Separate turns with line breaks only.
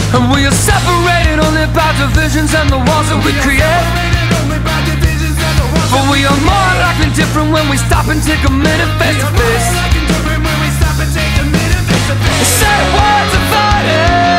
And we are separated only by divisions and the walls that we create. But we are more alike than different when we stop and take a minute face to face. Say words of fighting.